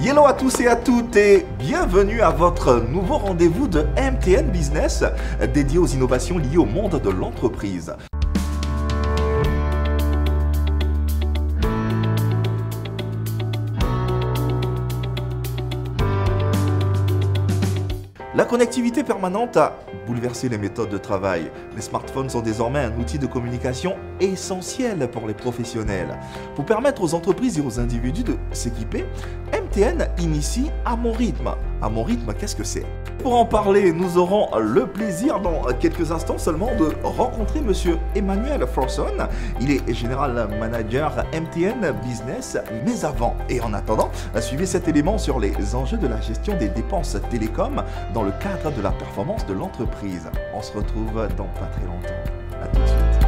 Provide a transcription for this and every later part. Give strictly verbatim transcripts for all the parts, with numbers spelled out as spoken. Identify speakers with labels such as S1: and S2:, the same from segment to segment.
S1: Hello à tous et à toutes et bienvenue à votre nouveau rendez-vous de M T N Business dédié aux innovations liées au monde de l'entreprise. La connectivité permanente a bouleversé les méthodes de travail. Les smartphones sont désormais un outil de communication essentiel pour les professionnels. Pour permettre aux entreprises et aux individus de s'équiper, M T N initie À Mon Rythme. À Mon Rythme, qu'est-ce que c'est? Pour en parler, nous aurons le plaisir dans quelques instants seulement de rencontrer Monsieur Emmanuel Forson. Il est General Manager M T N Business. Mais avant et en attendant, suivez cet élément sur les enjeux de la gestion des dépenses télécom dans le cadre de la performance de l'entreprise. On se retrouve dans pas très longtemps. À tout de suite.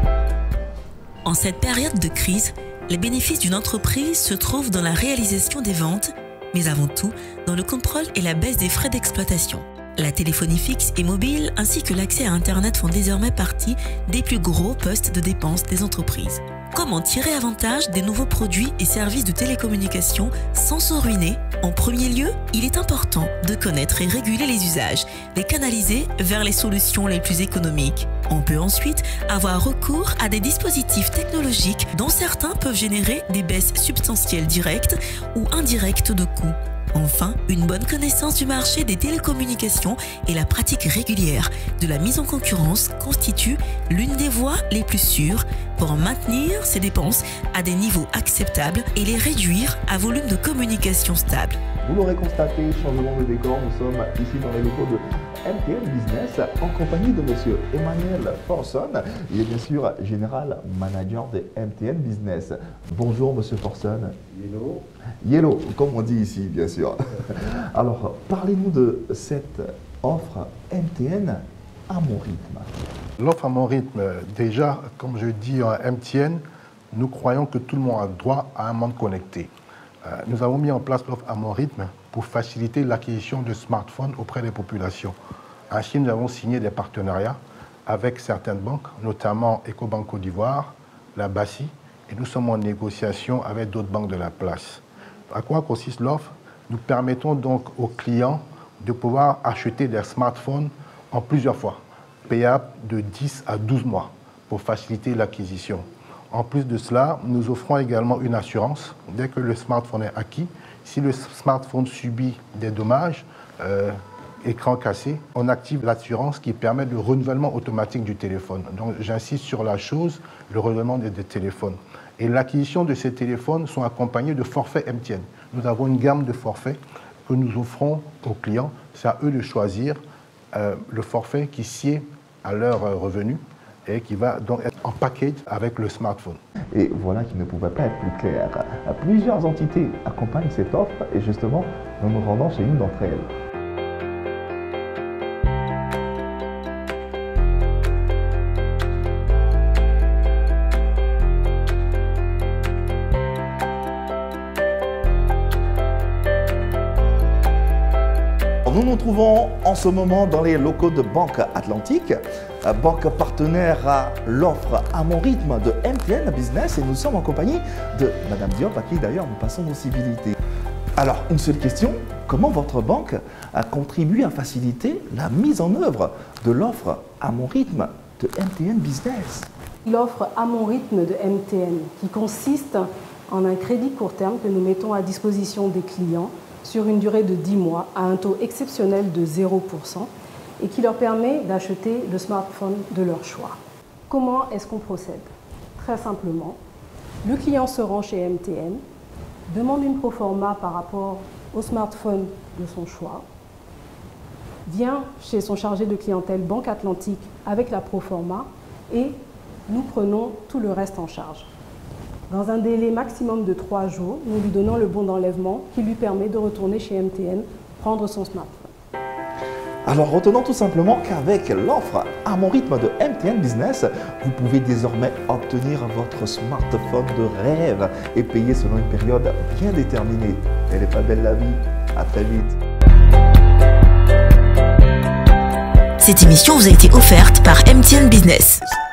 S2: En cette période de crise, les bénéfices d'une entreprise se trouvent dans la réalisation des ventes, mais avant tout dans le contrôle et la baisse des frais d'exploitation. La téléphonie fixe et mobile ainsi que l'accès à Internet font désormais partie des plus gros postes de dépenses des entreprises. Comment tirer avantage des nouveaux produits et services de télécommunication sans se ruiner? En premier lieu, il est important de connaître et réguler les usages, les canaliser vers les solutions les plus économiques. On peut ensuite avoir recours à des dispositifs technologiques dont certains peuvent générer des baisses substantielles directes ou indirectes de coûts. Enfin, une bonne connaissance du marché des télécommunications et la pratique régulière de la mise en concurrence constituent l'une des voies les plus sûres pour maintenir ces dépenses à des niveaux acceptables et les réduire à volume de communication stable.
S1: Vous l'aurez constaté, changement de décor, nous sommes ici dans les locaux de M T N Business en compagnie de Monsieur Emmanuel Forson. Il est bien sûr Général Manager de M T N Business. Bonjour Monsieur Forson.
S3: Hello.
S1: Hello, comme on dit ici bien sûr. Alors, parlez-nous de cette offre M T N À Mon Rythme.
S3: L'offre À Mon Rythme, déjà, comme je dis en M T N, nous croyons que tout le monde a droit à un monde connecté. Nous avons mis en place l'offre À Mon Rythme pour faciliter l'acquisition de smartphones auprès des populations. Ainsi, nous avons signé des partenariats avec certaines banques, notamment Ecobank Côte d'Ivoire, la B A C I, et nous sommes en négociation avec d'autres banques de la place. À quoi consiste l'offre? Nous permettons donc aux clients de pouvoir acheter des smartphones en plusieurs fois, payables de dix à douze mois pour faciliter l'acquisition. En plus de cela, nous offrons également une assurance dès que le smartphone est acquis. Si le smartphone subit des dommages, euh, écran cassé, on active l'assurance qui permet le renouvellement automatique du téléphone. Donc j'insiste sur la chose, le renouvellement des, des téléphones. Et l'acquisition de ces téléphones sont accompagnés de forfaits M T N. Nous avons une gamme de forfaits que nous offrons aux clients. C'est à eux de choisir euh, le forfait qui sied à leur euh, revenu et qui va donc être en package avec le smartphone.
S1: Et voilà qui ne pouvait pas être plus clair. Plusieurs entités accompagnent cette offre et justement, nous nous rendons chez une d'entre elles. Nous nous trouvons en ce moment dans les locaux de Banque Atlantique, banque partenaire à l'offre À Mon Rythme de M T N Business, et nous sommes en compagnie de Madame Diop, à qui d'ailleurs nous passons nos civilités. Alors, une seule question, comment votre banque a contribué à faciliter la mise en œuvre de l'offre À Mon Rythme de M T N Business?
S4: L'offre À Mon Rythme de M T N, qui consiste en un crédit court terme que nous mettons à disposition des clients sur une durée de dix mois à un taux exceptionnel de zéro pour cent et qui leur permet d'acheter le smartphone de leur choix. Comment est-ce qu'on procède? Très simplement, le client se rend chez M T N, demande une proforma par rapport au smartphone de son choix, vient chez son chargé de clientèle Banque Atlantique avec la proforma et nous prenons tout le reste en charge. Dans un délai maximum de trois jours, nous lui donnons le bon d'enlèvement qui lui permet de retourner chez M T N prendre son smartphone.
S1: Alors retenons tout simplement qu'avec l'offre À Mon Rythme de M T N Business, vous pouvez désormais obtenir votre smartphone de rêve et payer selon une période bien déterminée. Elle n'est pas belle la vie. À très vite.
S2: Cette émission vous a été offerte par M T N Business.